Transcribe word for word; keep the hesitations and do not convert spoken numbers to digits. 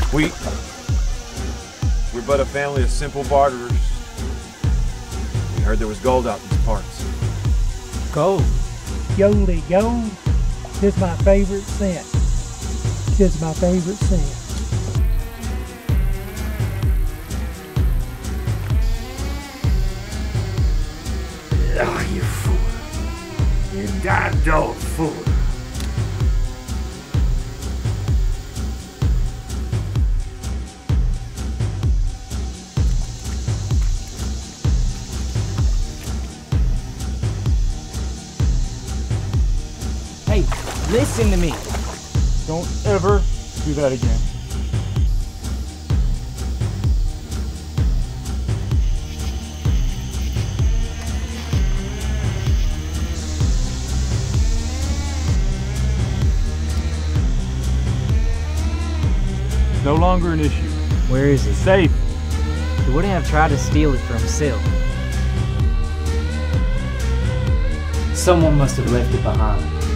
We... We're but a family of simple barterers. We heard there was gold out in these parts. Gold? Yoli gold. This is my favorite scent. This is my favorite scent. Oh, you fool. You goddamn fool. Hey, listen to me. Don't ever do that again. No longer an issue. Where is it? Safe. He wouldn't have tried to steal it for himself. Someone must have left it behind.